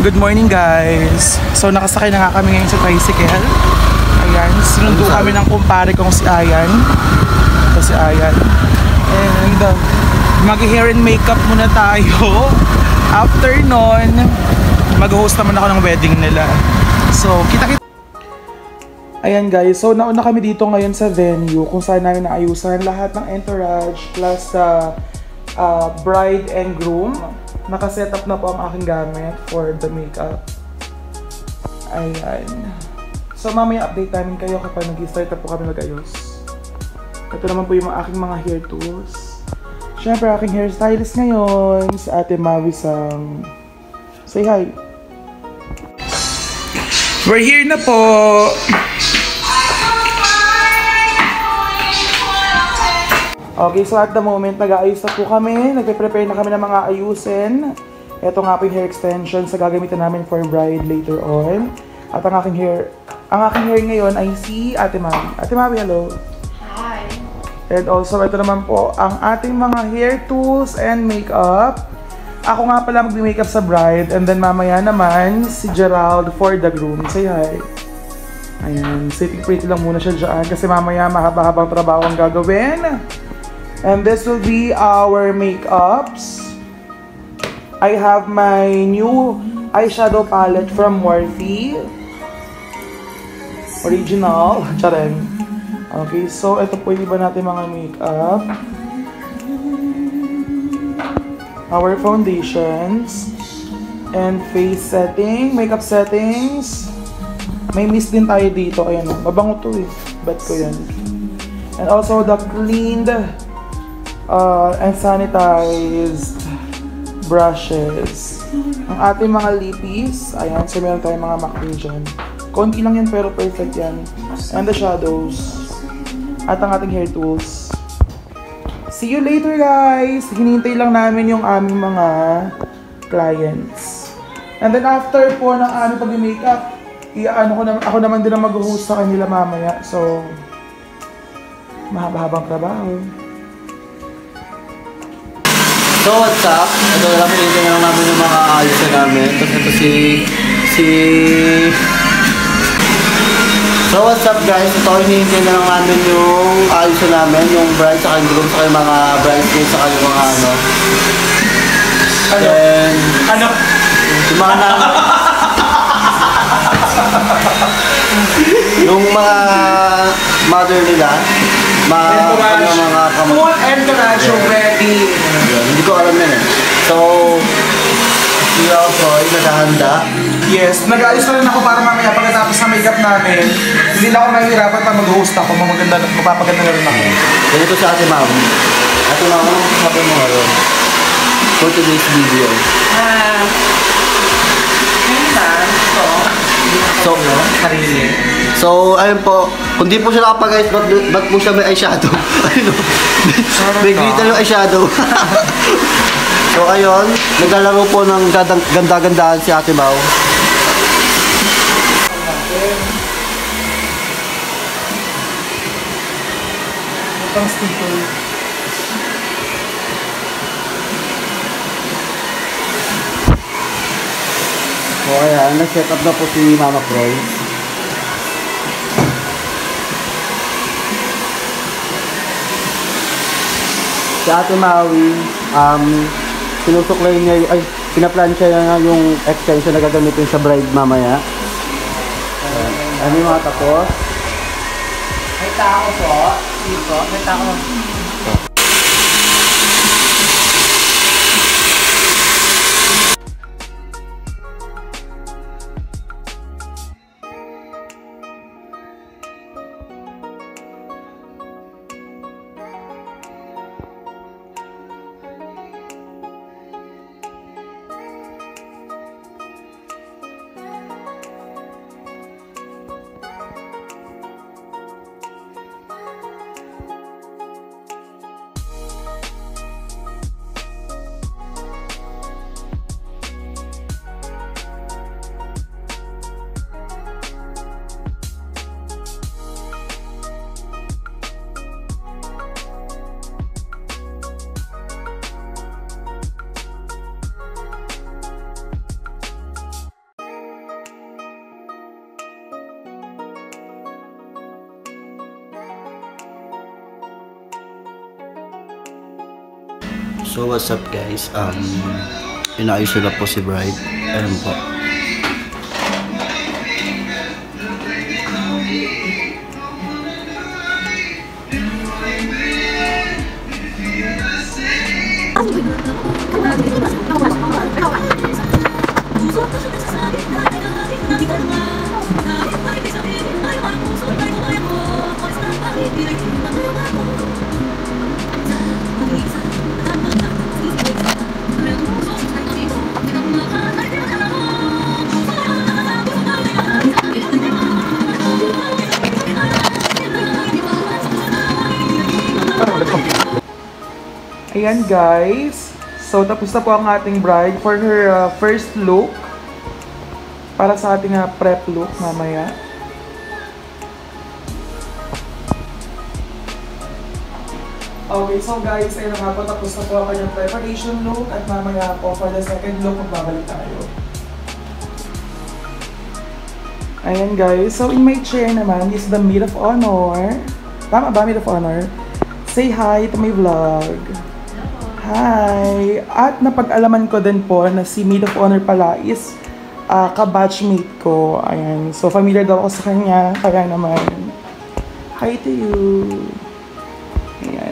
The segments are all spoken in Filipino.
Good morning guys! So nakasakay na nga kami ngayon sa tricycle. Ayan, sinundo kami ng kumpare kong si Ayan. Ito si Ayan. And mag-hair and makeup muna tayo. After nun, mag-host naman ako ng wedding nila. So kita-kita. Ayan guys, so nauna kami dito ngayon sa venue kung saan namin naayusan lahat ng entourage plus bride and groom. Nakaset up na po ang aking gamit for the makeup. Ayan. So mamaya update namin kayo kapag nag-start na po kami mag-ayos. Ito naman po yung aking mga hair tools. Siyempre aking hairstylist ngayon, si Ate Mavi Sang. Say hi! We're here na po! Okay, so at the moment, nag-aayos na po kami. Nagpe-prepare na kami ng mga ayusin. Ito nga po yung hair extensions na gagamitan namin for bride later on. At ang aking hair ngayon ay si Ate Mavi. Ate Mavi, hello! Hi! And also, ito naman po ang ating mga hair tools and makeup. Ako nga pala mag-makeup sa bride. And then mamaya naman, si Gerald for the groom. Say hi! Ayan, sitting pretty lang muna siya dyan kasi mamaya mahaba-habang trabaho ang gagawin. And this will be our makeups. I have my new eyeshadow palette from Morphe. Original. Charing. Okay, so ito po yung iba natin mga makeup. Our foundations. And face setting. Makeup settings. May mist din tayo dito. Ayan o. Mabango to eh. Bet ko yan. And also the cleaned and sanitized brushes. Ang ating mga lippies, ayan, so meron tayong mga MAC dyan. Konti lang yan pero perfect yan. And the shadows. At ang ating hair tools. See you later guys! Hinihintay lang namin yung aming mga clients. And then after po ng aming pag-makeup, ako naman din ang mag-host sa kanila mamaya. So, mahaba-habang trabaho. So what's up? Ito lang, pinigyan na lang namin yung mga ayos na namin. Tapos ito So what's up guys? Ito, hinihintay na lang namin yung ayos na namin. Yung bride sa groom, sa yung mga bridesmaids, sa yung mga ano. And yung mga yung mga mother nila. Full entourage ready. Hindi ko alam yan eh. So, si Roy, naghahanda. Yes, nag-ayos na rin ako para mamaya pagkatapos ng makeup namin, hindi na ako mahihirapan pa mag-host ako, mapapaganda na rin ako. Ganito sa Ate Ma'am. Ate Ma'am, ano sabi mo ngayon? For today's video. So, ayun po, kung di po siya nakapag-ayos, ba't po siya may eyeshadow? Ano? May glitter yung eyeshadow. So, ayun, naglalaro po ng ganda-gandaan si Ate Mau. Itong sticker. So, ayan, nag-set up na po si Mama Croy. Si Ate Maui, sinusuklay niya, pinaplansya niya yung extension na gagamitin sa bride mamaya. Ano yung mga tapos? May tao po. Dito, may tao. So what's up guys? Inaayos na po si Bride. Ayan po. Ayan guys, so tapos na po ang ating bride for her first look para sa ating prep look mamaya. Okay, so guys, ayun na nga po, tapos na po ang kanyang preparation look at mamaya po for the second look magbabalik tayo. Ayan guys, so in my chair naman is the maid of honor. Tama ba, maid of honor? Say hi to my vlog. Hi! At napag-alaman ko din po na si maid of honor pala is ka-batchmate ko. Ayan. So, familiar daw ako sa kanya. Kaya naman, hi to you. Ayan.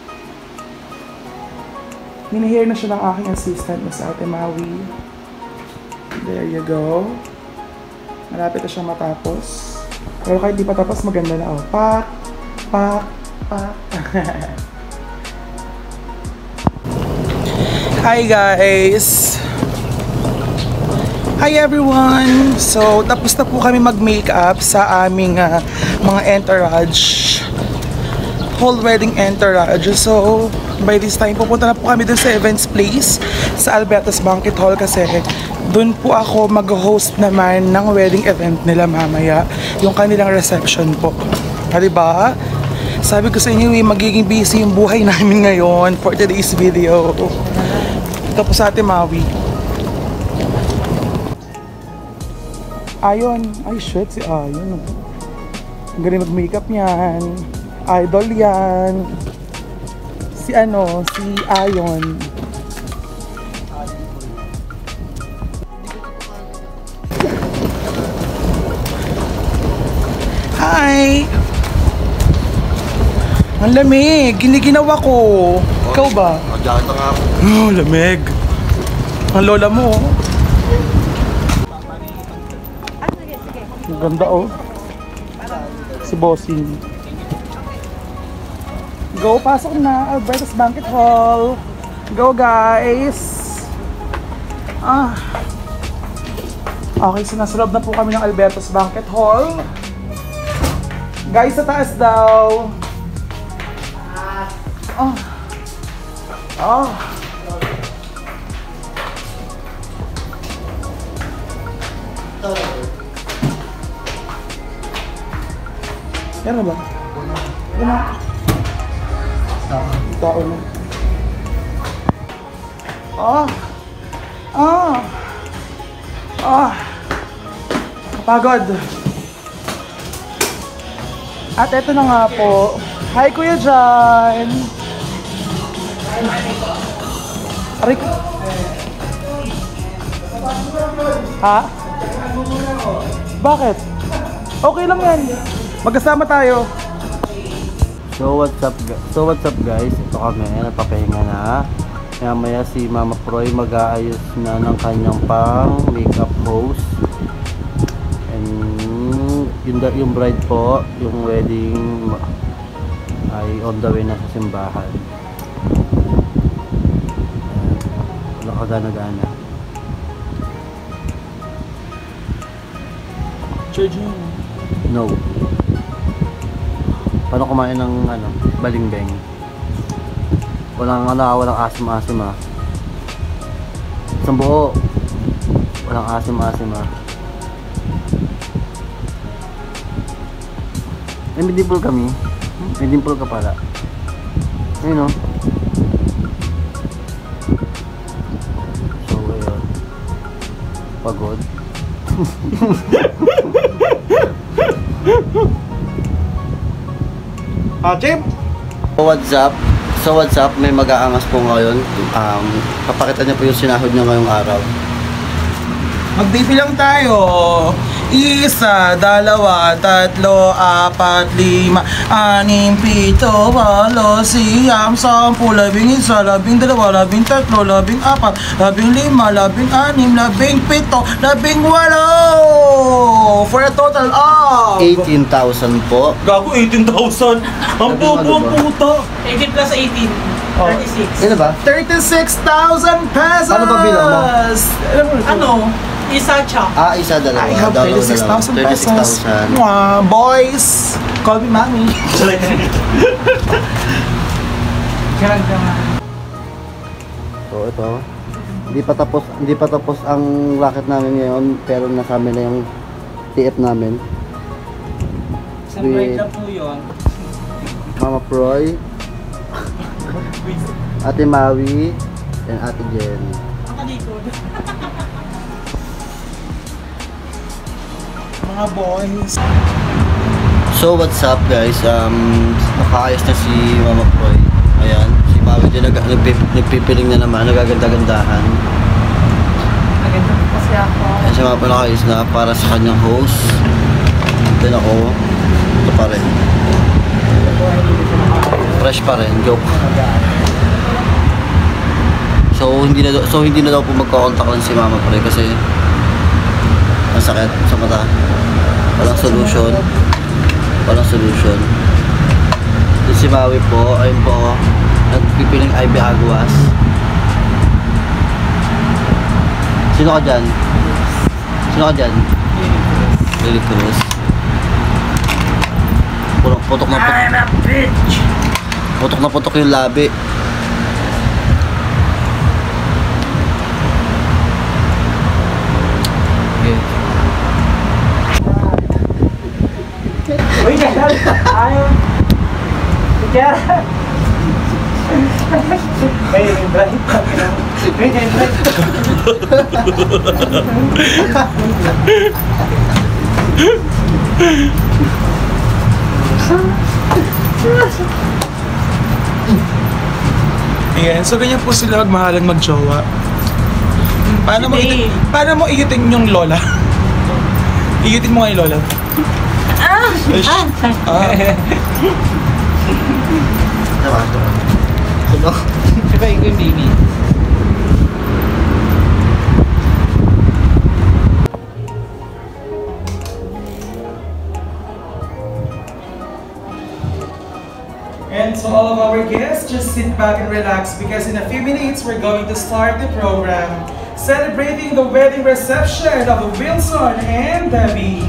Minahir na siya ng aking assistant na sa Ate Maui. There you go. Malapit na siya matapos. Pero kahit di pa tapos, maganda na. Oh. Pak! Pak! Pak! Hi guys! Hi everyone! So, tapos na po kami mag-makeup sa aming mga entourage. Whole wedding entourage. So, by this time, pupunta na po kami dun sa events place sa Alberta's Banquet Hall kasi dun po ako mag-host naman ng wedding event nila mamaya. Yung kanilang reception po. Diba? Sabi ko sa inyo, magiging busy yung buhay namin ngayon for today's video. Ito po sa Ate Maui. Ayon. Ay shit, si Ayon. Ang galing mag-makeup niyan. Idol yan. Si Ayon. Hi! Ang lamig, giniginawa ko. Ikaw ba? Jacket nga ako. Oh, lamig. Ang lola mo. Ang ganda oh. Si Bossing. Go, pasok na. Alberta's Banquet Hall. Go guys. Okay, so nasa loob na po kami ng Alberta's Banquet Hall. Guys, sa taas daw. Yan na ba? Yan na. Tao na. Kapagod. At eto na nga po. Hi Kuya John! Aray ko. Ha? Bakit? Okay lang yan. Magkasama tayo. So what's up guys? Ito kami, nagpapahinga na. Maya si Mama Proy mag-aayos na ng kanyang pang makeup pose. And yung bride po, yung wedding ay on the way na sa simbahan. Wala ka gana-gana. Charging. No. Paano kumain ng balingbeng? Walang asim-asim ha. Isang buo. Walang asim-asim ha. May dimple kami. May dimple ka pala. Ayun o. So ayun. Pagod. Jim! What's up? So what's up, may mag-aangas po ngayon. Papakita niya po yung sinahod niya ngayong araw. Mag-DP lang tayo. 1, 2, 3, 4, 5, 6, 7, 8, 9, 10, 11, 12, 13, 14, 15, 16, 18, for a total of 18,000 po. Gago, 18,000. Ang bobo ang puta. 18 plus 18. 36. Ano ba? 36,000 pesos. Paano ba bilang mo? Ano? Isa chop. Isa, dalawa. I have 36,000 pesos. 36,000. Boys, call me mommy. So ito, hindi pa tapos ang racket namin ngayon, pero nasa amin na yung TF namin. Sa break na po yun. Mama Proy, Ate Maui, and Ate Jen. Nakalikod. Mga boys. So what's up guys, nakaayos na si Mama Proy. Ayan, si Maui din nagpipiling na naman, nagaganda-gandahan. Maganda po kasi ako. Ayan si Mama Proy nakaayos na para sa kanyang host. Then ako, ito pa rin. Fresh pa rin, joke. So hindi na daw po magko-contact lang si Mama Proy kasi masakit sa mata. Walang solution. Yung si Maui po, ayun po, nagpipiling Ivy Aguas. Sino ka dyan? Lily Cruz. Putok na putok yung labi. Uy, Gerald! Ayaw! Gerald! May drive pa. May drive. Ayan, so ganyan po sila magmahalan mag-jowa. Paano mo iyutin yung lola? Iyutin mo nga yung lola. Diba yung baby? And so all of our guests, just sit back and relax because in a few minutes we're going to start the program celebrating the wedding reception of Wilson and Debbie.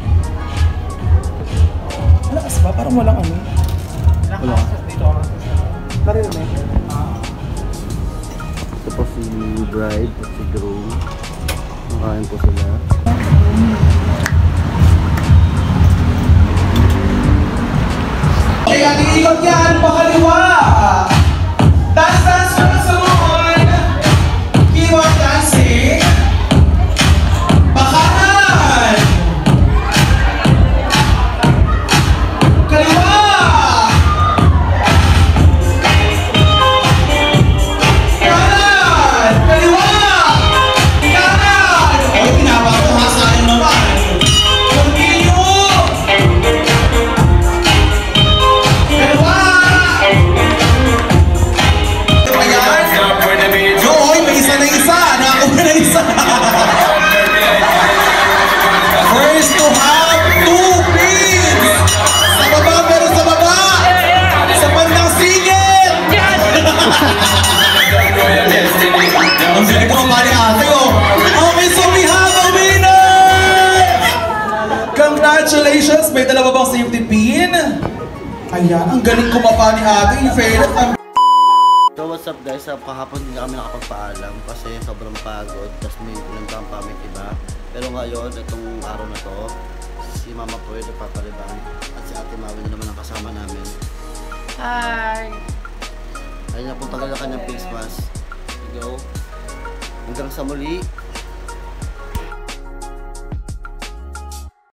Malakas ba? Parang walang ano. Wala. Narinig. Ito po si bride at si groom. Nakain po sila. Okay, ating ikot yan, pakaliwa. Dance for the salon. Keep on dancing. Bakanan. Kaliwa. Kanan. Kaliwa. Kanan. Eh, pinapatuha sa akin naman. Continue. First to have 2 pins! Sa baba, pero sa baba! Sa bandang singit! Ang galing ko mali ate, oh! Okay, so we have a winner! Congratulations! May dalawa bang safety pin? Ayan, ang galing kumapa ni ate. In fairness, So what's up guys, kahapon hindi na kami nakapagpaalam kasi sobrang pagod, tapos may pinuntahan pa kami iba. Pero ngayon, itong araw na to, si Mama Proy nagpapalibang at si Ate Maui na naman ang kasama namin. Hi! Ayun na, punta ka na kanyang face mask. Go. Hanggang sa muli.